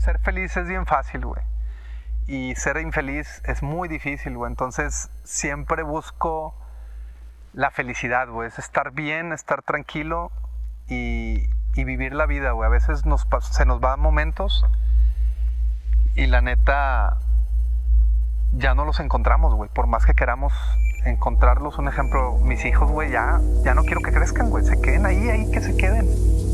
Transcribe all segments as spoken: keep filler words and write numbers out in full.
ser feliz es bien fácil, güey. Y ser infeliz es muy difícil, güey. Entonces siempre busco la felicidad, güey. Es estar bien, estar tranquilo y, y vivir la vida, güey. A veces nos, se nos van momentos y la neta ya no los encontramos, güey. Por más que queramos encontrarlos. Un ejemplo, mis hijos, güey, ya, ya no quiero que crezcan, güey. Se queden ahí, ahí que se queden.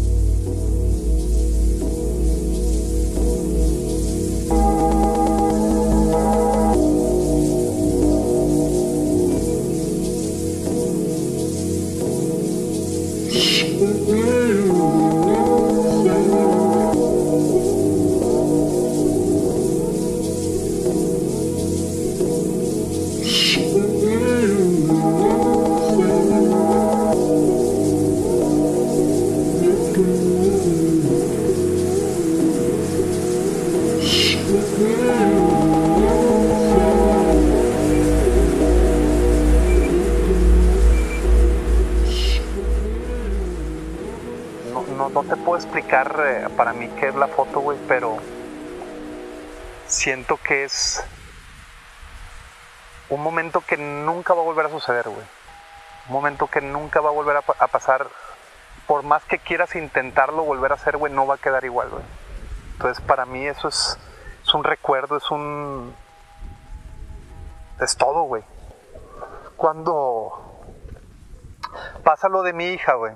No, no te puedo explicar eh, para mí qué es la foto, güey, pero siento que es un momento que nunca va a volver a suceder, güey. Un momento que nunca va a volver a, a pasar. Por más que quieras intentarlo volver a hacer, güey, no va a quedar igual, güey. Entonces, para mí eso es, es un recuerdo, es un... es todo, güey. Cuando pasa lo de mi hija, güey,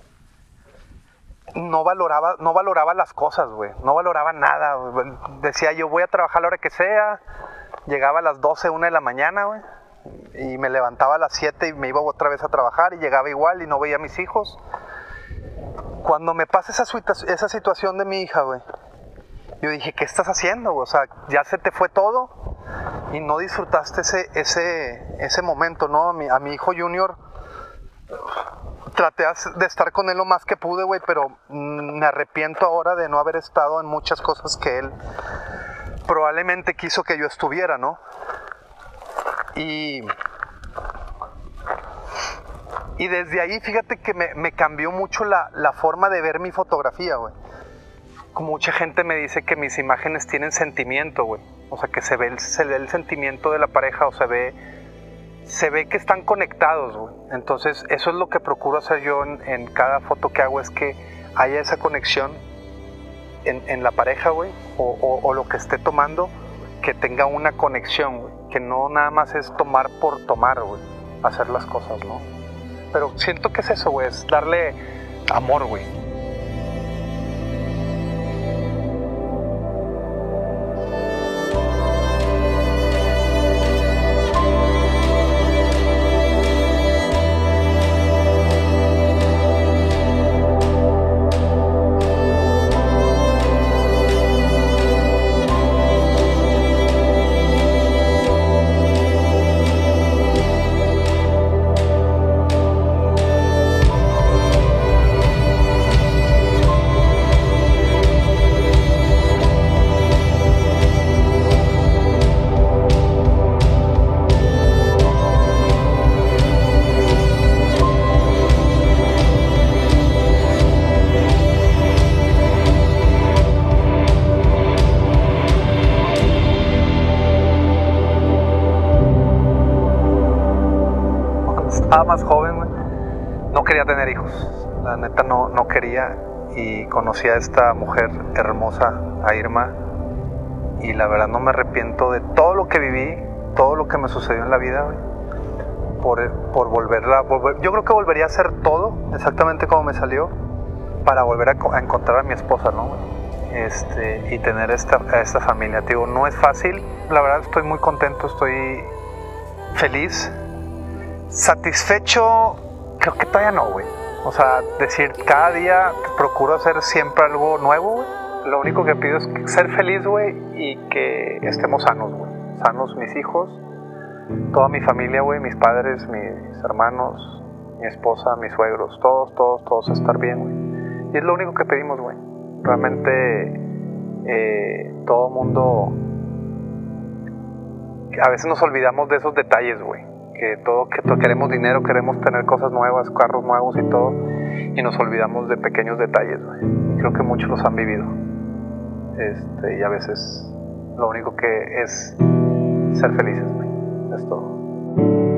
no valoraba, no valoraba las cosas, güey. No valoraba nada, güey. Decía yo voy a trabajar a la hora que sea. Llegaba a las doce, una de la mañana, güey. Y me levantaba a las siete y me iba otra vez a trabajar y llegaba igual y no veía a mis hijos. Cuando me pasa esa, esa situación de mi hija, güey, yo dije, ¿qué estás haciendo, güey? O sea, ya se te fue todo y no disfrutaste ese, ese, ese momento, ¿no? A mi, a mi hijo Junior traté de estar con él lo más que pude, güey, pero me arrepiento ahora de no haber estado en muchas cosas que él probablemente quiso que yo estuviera, ¿no? Y, y desde ahí, fíjate que me, me cambió mucho la, la forma de ver mi fotografía, güey. Como mucha gente me dice que mis imágenes tienen sentimiento, güey. O sea, que se ve, el, se ve el sentimiento de la pareja o se ve... se ve que están conectados, güey. Entonces, eso es lo que procuro hacer yo en, en cada foto que hago, es que haya esa conexión en, en la pareja, güey, o, o, o lo que esté tomando, que tenga una conexión, güey. Que no nada más es tomar por tomar, güey, hacer las cosas, ¿no? Pero siento que es eso, güey, es darle amor, güey. Estaba más joven, güey, no quería tener hijos, la neta no, no quería, y conocí a esta mujer hermosa, a Irma, y la verdad no me arrepiento de todo lo que viví, todo lo que me sucedió en la vida, güey, por, por volverla, volver, yo creo que volvería a hacer todo exactamente como me salió para volver a, a encontrar a mi esposa, ¿no? Este, y tener esta, esta familia, te digo, no es fácil, la verdad estoy muy contento, estoy feliz. Satisfecho, creo que todavía no, güey. O sea, decir, cada día procuro hacer siempre algo nuevo, güey. Lo único que pido es ser feliz, güey, y que estemos sanos, güey. Sanos mis hijos, toda mi familia, güey, mis padres, mis hermanos, mi esposa, mis suegros, todos, todos, todos estar bien, güey. Y es lo único que pedimos, güey. Realmente, eh, todo mundo... A veces nos olvidamos de esos detalles, güey. Que todo, que todo, queremos dinero, queremos tener cosas nuevas, carros nuevos y todo, y nos olvidamos de pequeños detalles, güey. Creo que muchos los han vivido. este, y a veces lo único que es ser felices, güey. Es todo.